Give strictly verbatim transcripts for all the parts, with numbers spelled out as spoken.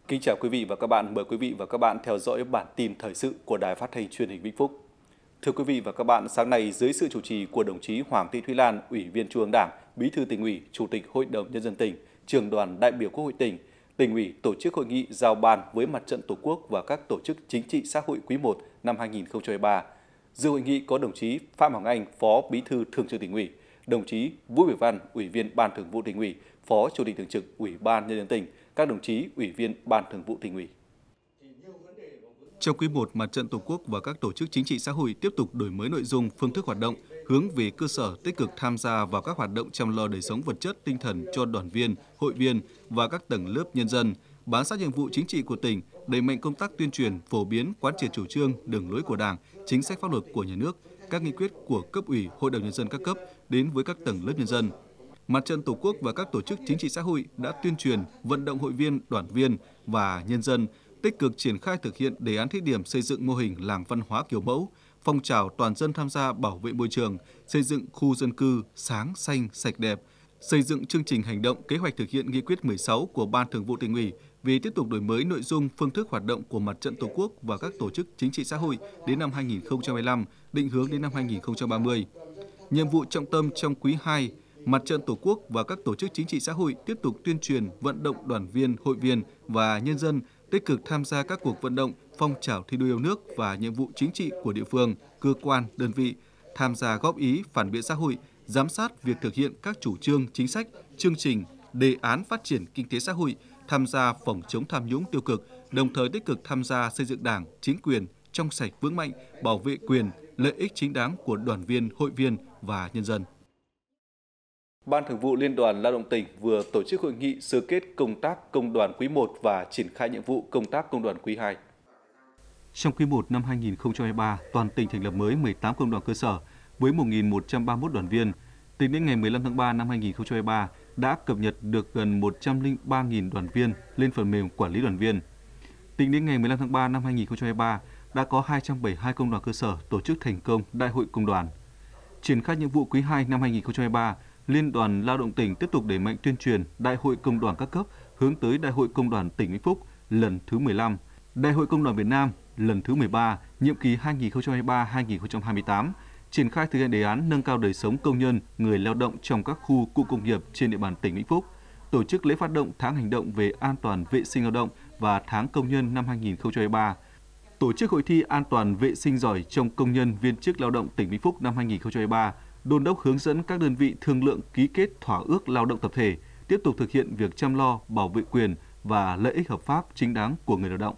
Kính chào quý vị và các bạn, mời quý vị và các bạn theo dõi bản tin thời sự của Đài Phát thanh Truyền hình Vĩnh Phúc. Thưa quý vị và các bạn, sáng nay dưới sự chủ trì của đồng chí Hoàng Thị Thúy Lan, Ủy viên Trung ương Đảng, Bí thư Tỉnh ủy, Chủ tịch Hội đồng Nhân dân tỉnh, Trưởng đoàn đại biểu Quốc hội tỉnh, Tỉnh ủy tổ chức hội nghị giao ban với Mặt trận Tổ quốc và các tổ chức chính trị xã hội quý một năm hai nghìn không trăm hai mươi ba. Dự hội nghị có đồng chí Phạm Hồng Anh, Phó Bí thư Thường trực Tỉnh ủy, đồng chí Vũ Biểu Văn, Ủy viên Ban Thường vụ Tỉnh ủy, Phó Chủ tịch Thường trực Ủy ban Nhân dân tỉnh, các đồng chí Ủy viên Ban Thường vụ Tỉnh ủy. Trong quý một, Mặt trận Tổ quốc và các tổ chức chính trị xã hội tiếp tục đổi mới nội dung, phương thức hoạt động, hướng về cơ sở, tích cực tham gia vào các hoạt động chăm lo đời sống vật chất, tinh thần cho đoàn viên, hội viên và các tầng lớp nhân dân, bám sát nhiệm vụ chính trị của tỉnh, đẩy mạnh công tác tuyên truyền, phổ biến, quán triệt chủ trương, đường lối của Đảng, chính sách pháp luật của nhà nước, các nghị quyết của cấp ủy, Hội đồng Nhân dân các cấp đến với các tầng lớp nhân dân. Mặt trận Tổ quốc và các tổ chức chính trị xã hội đã tuyên truyền, vận động hội viên, đoàn viên và nhân dân tích cực triển khai thực hiện đề án thí điểm xây dựng mô hình làng văn hóa kiểu mẫu, phong trào toàn dân tham gia bảo vệ môi trường, xây dựng khu dân cư sáng, xanh, sạch đẹp, xây dựng chương trình hành động kế hoạch thực hiện nghị quyết mười sáu của Ban Thường vụ Tỉnh ủy về tiếp tục đổi mới nội dung, phương thức hoạt động của Mặt trận Tổ quốc và các tổ chức chính trị xã hội đến năm hai nghìn không trăm hai mươi lăm, định hướng đến năm hai nghìn không trăm ba mươi. Nhiệm vụ trọng tâm trong quý hai, Mặt trận Tổ quốc và các tổ chức chính trị xã hội tiếp tục tuyên truyền, vận động đoàn viên, hội viên và nhân dân tích cực tham gia các cuộc vận động, phong trào thi đua yêu nước và nhiệm vụ chính trị của địa phương, cơ quan, đơn vị, tham gia góp ý, phản biện xã hội, giám sát việc thực hiện các chủ trương, chính sách, chương trình, đề án phát triển kinh tế xã hội, tham gia phòng chống tham nhũng tiêu cực, đồng thời tích cực tham gia xây dựng Đảng, chính quyền trong sạch vững mạnh, bảo vệ quyền, lợi ích chính đáng của đoàn viên, hội viên và nhân dân. Ban Thường vụ Liên đoàn Lao động tỉnh vừa tổ chức hội nghị sơ kết công tác công đoàn quý một và triển khai nhiệm vụ công tác công đoàn quý hai. Trong quý một năm hai nghìn không trăm hai mươi ba, toàn tỉnh thành lập mới mười tám công đoàn cơ sở với một nghìn một trăm ba mươi mốt đoàn viên. Tính đến ngày mười lăm tháng ba năm hai nghìn không trăm hai mươi ba đã cập nhật được gần một trăm lẻ ba nghìn đoàn viên lên phần mềm quản lý đoàn viên. Tính đến ngày mười lăm tháng ba năm hai nghìn không trăm hai mươi ba đã có hai trăm bảy mươi hai công đoàn cơ sở tổ chức thành công đại hội công đoàn. Triển khai nhiệm vụ quý hai năm hai nghìn không trăm hai mươi ba, Liên đoàn Lao động tỉnh tiếp tục đẩy mạnh tuyên truyền Đại hội Công đoàn các cấp hướng tới Đại hội Công đoàn tỉnh Vĩnh Phúc lần thứ mười lăm, Đại hội Công đoàn Việt Nam lần thứ mười ba, nhiệm kỳ hai nghìn không trăm hai mươi ba đến hai nghìn không trăm hai mươi tám, triển khai thực hiện đề án nâng cao đời sống công nhân, người lao động trong các khu cụm công nghiệp trên địa bàn tỉnh Vĩnh Phúc, tổ chức lễ phát động tháng hành động về an toàn vệ sinh lao động và tháng công nhân năm hai nghìn không trăm hai mươi ba, tổ chức hội thi an toàn vệ sinh giỏi trong công nhân viên chức lao động tỉnh Vĩnh Phúc năm hai nghìn không trăm hai mươi ba, đôn đốc hướng dẫn các đơn vị thương lượng ký kết thỏa ước lao động tập thể, tiếp tục thực hiện việc chăm lo, bảo vệ quyền và lợi ích hợp pháp chính đáng của người lao động.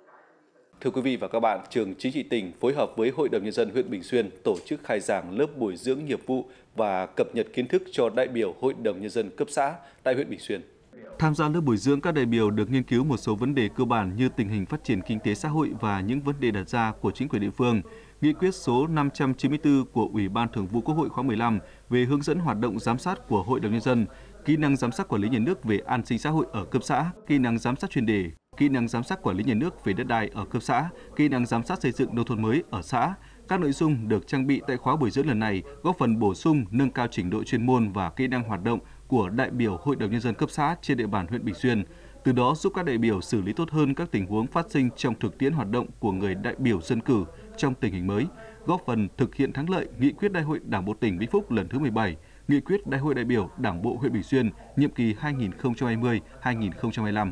Thưa quý vị và các bạn, Trường Chính trị tỉnh phối hợp với Hội đồng Nhân dân huyện Bình Xuyên tổ chức khai giảng lớp bồi dưỡng nghiệp vụ và cập nhật kiến thức cho đại biểu Hội đồng Nhân dân cấp xã tại huyện Bình Xuyên. Tham gia lớp bồi dưỡng, các đại biểu được nghiên cứu một số vấn đề cơ bản như tình hình phát triển kinh tế xã hội và những vấn đề đặt ra của chính quyền địa phương, nghị quyết số năm trăm chín mươi tư của Ủy ban Thường vụ Quốc hội khóa mười lăm về hướng dẫn hoạt động giám sát của Hội đồng Nhân dân, kỹ năng giám sát quản lý nhà nước về an sinh xã hội ở cấp xã, kỹ năng giám sát chuyên đề, kỹ năng giám sát quản lý nhà nước về đất đai ở cấp xã, kỹ năng giám sát xây dựng nông thôn mới ở xã. Các nội dung được trang bị tại khóa bồi dưỡng lần này góp phần bổ sung, nâng cao trình độ chuyên môn và kỹ năng hoạt động của đại biểu Hội đồng Nhân dân cấp xã trên địa bàn huyện Bình Xuyên, từ đó giúp các đại biểu xử lý tốt hơn các tình huống phát sinh trong thực tiễn hoạt động của người đại biểu dân cử trong tình hình mới, góp phần thực hiện thắng lợi nghị quyết Đại hội Đảng bộ tỉnh Vĩnh Phúc lần thứ mười bảy, nghị quyết Đại hội đại biểu Đảng bộ huyện Bình Xuyên nhiệm kỳ hai nghìn không trăm hai mươi đến hai nghìn không trăm hai mươi lăm.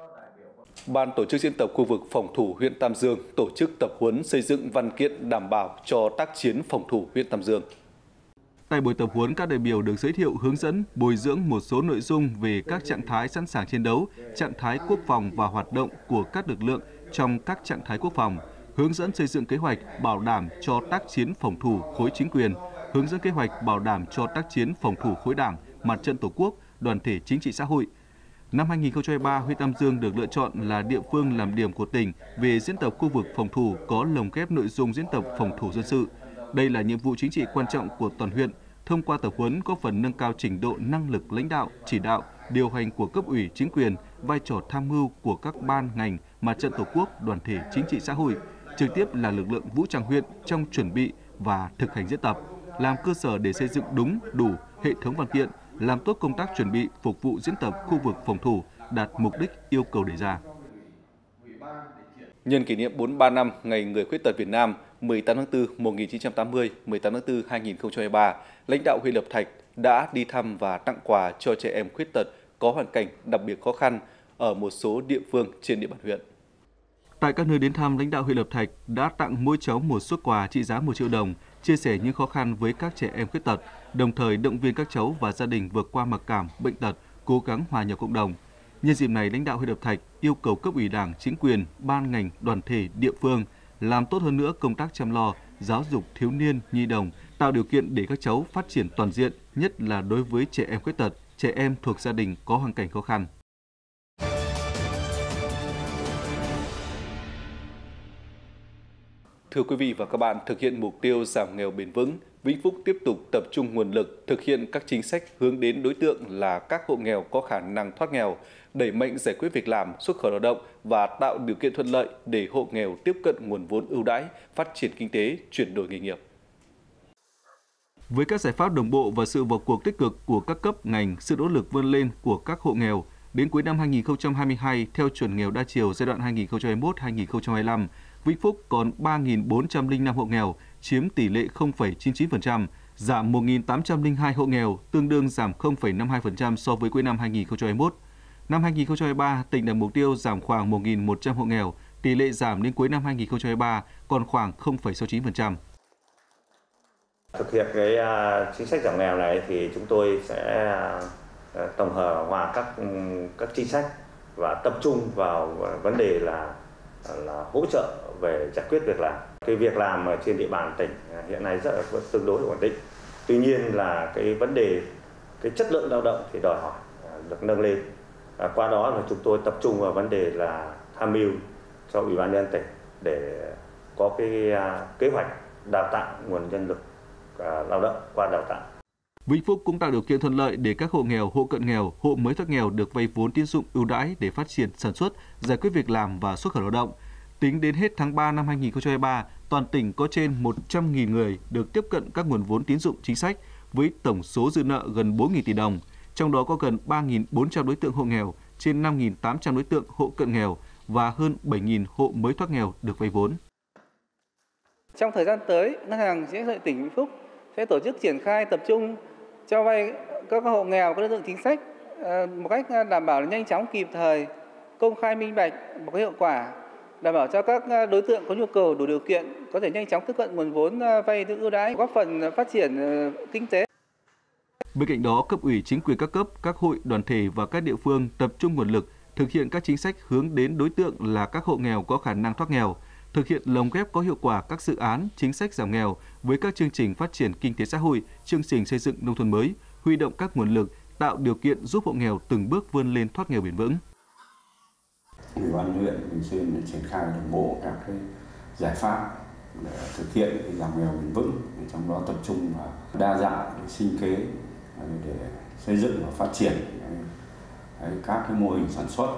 Ban tổ chức diễn tập khu vực phòng thủ huyện Tam Dương tổ chức tập huấn xây dựng văn kiện đảm bảo cho tác chiến phòng thủ huyện Tam Dương. Tại buổi tập huấn, các đại biểu được giới thiệu, hướng dẫn, bồi dưỡng một số nội dung về các trạng thái sẵn sàng chiến đấu, trạng thái quốc phòng và hoạt động của các lực lượng trong các trạng thái quốc phòng, hướng dẫn xây dựng kế hoạch bảo đảm cho tác chiến phòng thủ khối chính quyền, hướng dẫn kế hoạch bảo đảm cho tác chiến phòng thủ khối Đảng, Mặt trận Tổ quốc, đoàn thể chính trị xã hội. Năm hai nghìn không trăm hai mươi ba, huyện Tam Dương được lựa chọn là địa phương làm điểm của tỉnh về diễn tập khu vực phòng thủ có lồng ghép nội dung diễn tập phòng thủ dân sự. Đây là nhiệm vụ chính trị quan trọng của toàn huyện. Thông qua tập huấn góp phần nâng cao trình độ năng lực lãnh đạo, chỉ đạo, điều hành của cấp ủy chính quyền, vai trò tham mưu của các ban ngành, Mặt trận Tổ quốc, đoàn thể chính trị xã hội, trực tiếp là lực lượng vũ trang huyện trong chuẩn bị và thực hành diễn tập, làm cơ sở để xây dựng đúng, đủ hệ thống văn kiện, làm tốt công tác chuẩn bị phục vụ diễn tập khu vực phòng thủ, đạt mục đích yêu cầu đề ra. Nhân kỷ niệm bốn mươi ba năm Ngày Người Khuyết tật Việt Nam mười tám tháng tư một nghìn chín trăm tám mươi, mười tám tháng tư hai nghìn không trăm hai mươi ba, lãnh đạo huyện Lập Thạch đã đi thăm và tặng quà cho trẻ em khuyết tật có hoàn cảnh đặc biệt khó khăn ở một số địa phương trên địa bàn huyện. Tại các nơi đến thăm, lãnh đạo huyện Lập Thạch đã tặng mỗi cháu một suất quà trị giá một triệu đồng, chia sẻ những khó khăn với các trẻ em khuyết tật, đồng thời động viên các cháu và gia đình vượt qua mặc cảm, bệnh tật, cố gắng hòa nhập cộng đồng. Nhân dịp này, lãnh đạo huyện Lập Thạch yêu cầu cấp ủy Đảng, chính quyền, ban ngành, đoàn thể, địa phương làm tốt hơn nữa công tác chăm lo, giáo dục thiếu niên, nhi đồng, tạo điều kiện để các cháu phát triển toàn diện, nhất là đối với trẻ em khuyết tật, trẻ em thuộc gia đình có hoàn cảnh khó khăn. Thưa quý vị và các bạn, thực hiện mục tiêu giảm nghèo bền vững, Vĩnh Phúc tiếp tục tập trung nguồn lực thực hiện các chính sách hướng đến đối tượng là các hộ nghèo có khả năng thoát nghèo, đẩy mạnh giải quyết việc làm, xuất khẩu lao động và tạo điều kiện thuận lợi để hộ nghèo tiếp cận nguồn vốn ưu đãi, phát triển kinh tế, chuyển đổi nghề nghiệp. Với các giải pháp đồng bộ và sự vào cuộc tích cực của các cấp ngành, sự nỗ lực vươn lên của các hộ nghèo, đến cuối năm hai nghìn không trăm hai mươi hai, theo chuẩn nghèo đa chiều giai đoạn hai nghìn không trăm hai mươi mốt đến hai nghìn không trăm hai mươi lăm, Vĩnh Phúc còn ba nghìn bốn trăm lẻ năm hộ nghèo, chiếm tỷ lệ không phẩy chín mươi chín phần trăm, giảm một nghìn tám trăm lẻ hai hộ nghèo, tương đương giảm không phẩy năm mươi hai phần trăm so với cuối năm hai nghìn không trăm hai mươi mốt. Năm hai nghìn không trăm hai mươi ba, tỉnh đặt mục tiêu giảm khoảng một nghìn một trăm hộ nghèo, tỷ lệ giảm đến cuối năm hai nghìn không trăm hai mươi ba còn khoảng không phẩy sáu mươi chín phần trăm. Thực hiện cái chính sách giảm nghèo này thì chúng tôi sẽ tổng hợp hòa các các chính sách và tập trung vào vấn đề là là hỗ trợ về giải quyết việc làm. Cái việc làm ở trên địa bàn tỉnh hiện nay rất là tương đối ổn định. Tuy nhiên là cái vấn đề cái chất lượng lao động thì đòi hỏi được nâng lên. À, qua đó là chúng tôi tập trung vào vấn đề là tham mưu cho Ủy ban nhân dân tỉnh để có cái kế hoạch đào tạo nguồn nhân lực lao động qua đào tạo. Vĩnh Phúc cũng tạo điều kiện thuận lợi để các hộ nghèo, hộ cận nghèo, hộ mới thoát nghèo được vay vốn tín dụng ưu đãi để phát triển sản xuất, giải quyết việc làm và xuất khẩu lao động. Tính đến hết tháng ba năm hai nghìn không trăm hai mươi ba, toàn tỉnh có trên một trăm nghìn người được tiếp cận các nguồn vốn tín dụng chính sách với tổng số dư nợ gần bốn nghìn tỷ đồng. Trong đó có gần ba nghìn bốn trăm đối tượng hộ nghèo, trên năm nghìn tám trăm đối tượng hộ cận nghèo và hơn bảy nghìn hộ mới thoát nghèo được vay vốn. Trong thời gian tới, Ngân hàng Chính sách Xã hội tỉnh Vĩnh Phúc sẽ tổ chức triển khai tập trung cho vay các hộ nghèo, các đối tượng chính sách một cách đảm bảo nhanh chóng, kịp thời, công khai, minh bạch, một cái hiệu quả, đảm bảo cho các đối tượng có nhu cầu đủ điều kiện có thể nhanh chóng tiếp cận nguồn vốn vay ưu đãi, góp phần phát triển kinh tế. Bên cạnh đó, cấp ủy chính quyền các cấp, các hội, đoàn thể và các địa phương tập trung nguồn lực thực hiện các chính sách hướng đến đối tượng là các hộ nghèo có khả năng thoát nghèo, thực hiện lồng ghép có hiệu quả các dự án, chính sách giảm nghèo với các chương trình phát triển kinh tế xã hội, chương trình xây dựng nông thôn mới, huy động các nguồn lực, tạo điều kiện giúp hộ nghèo từng bước vươn lên thoát nghèo bền vững. Ủy ban huyện thường xuyên triển khai đồng bộ các cái giải pháp để thực hiện giảm nghèo bền vững, trong đó tập trung vào đa dạng sinh kế để xây dựng và phát triển các cái mô hình sản xuất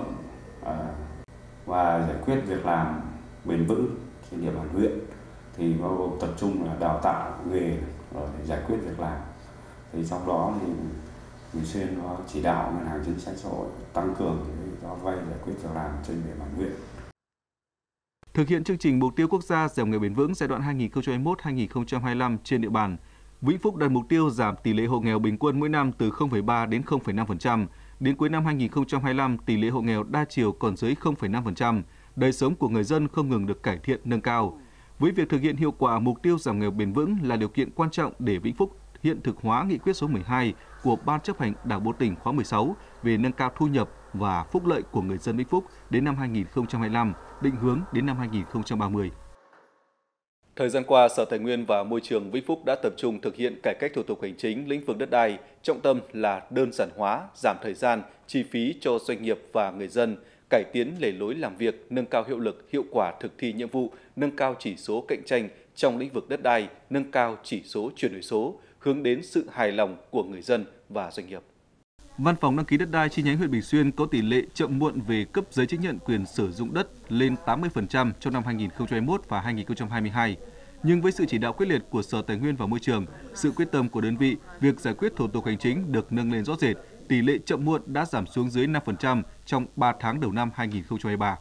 và giải quyết việc làm bền vững trên địa bàn huyện, thì bao gồm tập trung là đào tạo nghề để giải quyết việc làm. Thì trong đó thì thường xuyên có chỉ đạo Ngân hàng Chính sách Xã hội tăng cường cho vay giải quyết việc làm trên địa bàn huyện. Thực hiện chương trình mục tiêu quốc gia giảm nghèo bền vững giai đoạn hai nghìn không trăm hai mươi mốt đến hai nghìn không trăm hai mươi lăm trên địa bàn, Vĩnh Phúc đặt mục tiêu giảm tỷ lệ hộ nghèo bình quân mỗi năm từ không phẩy ba đến không phẩy năm phần trăm. Đến cuối năm hai nghìn không trăm hai mươi lăm, tỷ lệ hộ nghèo đa chiều còn dưới không phẩy năm phần trăm. Đời sống của người dân không ngừng được cải thiện nâng cao. Với việc thực hiện hiệu quả mục tiêu giảm nghèo bền vững là điều kiện quan trọng để Vĩnh Phúc hiện thực hóa nghị quyết số mười hai của Ban chấp hành Đảng bộ tỉnh khóa mười sáu về nâng cao thu nhập và phúc lợi của người dân Vĩnh Phúc đến năm hai nghìn không trăm hai mươi lăm, định hướng đến năm hai nghìn không trăm ba mươi. Thời gian qua, Sở Tài nguyên và Môi trường Vĩnh Phúc đã tập trung thực hiện cải cách thủ tục hành chính lĩnh vực đất đai, trọng tâm là đơn giản hóa, giảm thời gian, chi phí cho doanh nghiệp và người dân, cải tiến lề lối làm việc, nâng cao hiệu lực, hiệu quả thực thi nhiệm vụ, nâng cao chỉ số cạnh tranh trong lĩnh vực đất đai, nâng cao chỉ số chuyển đổi số, hướng đến sự hài lòng của người dân và doanh nghiệp. Văn phòng đăng ký đất đai chi nhánh huyện Bình Xuyên có tỷ lệ chậm muộn về cấp giấy chứng nhận quyền sử dụng đất lên tám mươi phần trăm trong năm hai nghìn không trăm hai mươi mốt và hai nghìn không trăm hai mươi hai. Nhưng với sự chỉ đạo quyết liệt của Sở Tài nguyên và Môi trường, sự quyết tâm của đơn vị, việc giải quyết thủ tục hành chính được nâng lên rõ rệt, tỷ lệ chậm muộn đã giảm xuống dưới năm phần trăm trong ba tháng đầu năm hai nghìn không trăm hai mươi ba.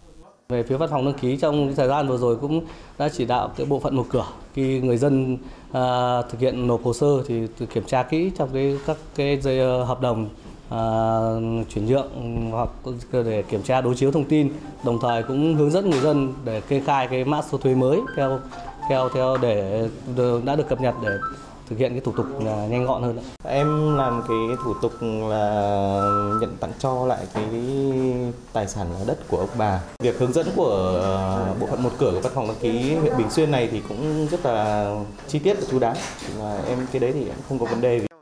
Về phía văn phòng đăng ký trong thời gian vừa rồi cũng đã chỉ đạo cái bộ phận một cửa khi người dân à, thực hiện nộp hồ sơ thì kiểm tra kỹ trong cái các cái dây hợp đồng à, chuyển nhượng hoặc để kiểm tra đối chiếu thông tin, đồng thời cũng hướng dẫn người dân để kê khai cái mã số thuế mới theo theo theo để đã được cập nhật để thực hiện cái thủ tục nhanh gọn hơn. Em làm cái thủ tục là nhận tặng cho lại cái tài sản đất của ông bà. Việc hướng dẫn của bộ phận một cửa của văn phòng đăng ký huyện Bình Xuyên này thì cũng rất là chi tiết và chú đáo. Và em cái đấy thì em không có vấn đề gì.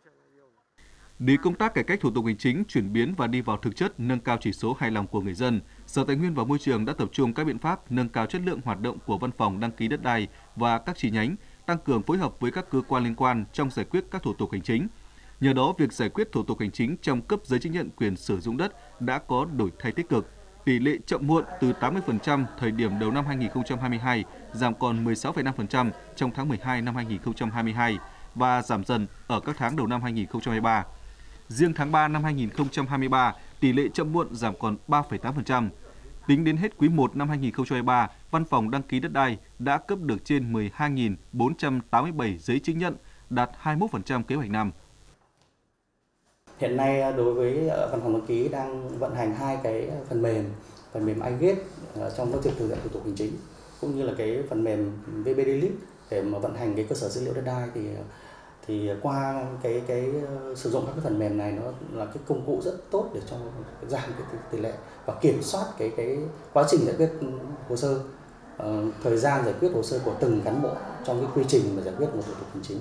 Để công tác cải cách thủ tục hành chính chuyển biến và đi vào thực chất, nâng cao chỉ số hài lòng của người dân, Sở Tài nguyên và Môi trường đã tập trung các biện pháp nâng cao chất lượng hoạt động của văn phòng đăng ký đất đai và các chi nhánh, tăng cường phối hợp với các cơ quan liên quan trong giải quyết các thủ tục hành chính. Nhờ đó, việc giải quyết thủ tục hành chính trong cấp giấy chứng nhận quyền sử dụng đất đã có đổi thay tích cực. Tỷ lệ chậm muộn từ tám mươi phần trăm thời điểm đầu năm hai nghìn không trăm hai mươi hai giảm còn mười sáu phẩy năm phần trăm trong tháng mười hai năm hai nghìn không trăm hai mươi hai và giảm dần ở các tháng đầu năm hai nghìn không trăm hai mươi ba. Riêng tháng ba năm hai nghìn không trăm hai mươi ba, tỷ lệ chậm muộn giảm còn ba phẩy tám phần trăm. Tính đến hết quý một năm hai nghìn không trăm hai mươi ba, Văn phòng đăng ký đất đai đã cấp được trên mười hai nghìn bốn trăm tám mươi bảy giấy chứng nhận, đạt hai mươi mốt phần trăm kế hoạch năm. Hiện nay đối với văn phòng đăng ký đang vận hành hai cái phần mềm, phần mềm iGate trong quá trình thực hiện thủ tục hành chính, cũng như là cái phần mềm vê bê đê List để mà vận hành cái cơ sở dữ liệu đất đai. Thì thì qua cái cái sử dụng các cái phần mềm này, nó là cái công cụ rất tốt để cho giảm cái tỷ lệ và kiểm soát cái cái quá trình giải quyết hồ sơ, uh, thời gian giải quyết hồ sơ của từng cán bộ trong cái quy trình mà giải quyết một thủ tục hành chính.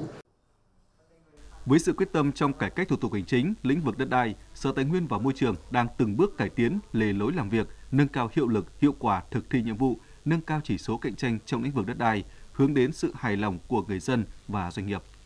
Với sự quyết tâm trong cải cách thủ tục hành chính, lĩnh vực đất đai, Sở Tài nguyên và Môi trường đang từng bước cải tiến lề lối làm việc, nâng cao hiệu lực, hiệu quả thực thi nhiệm vụ, nâng cao chỉ số cạnh tranh trong lĩnh vực đất đai, hướng đến sự hài lòng của người dân và doanh nghiệp.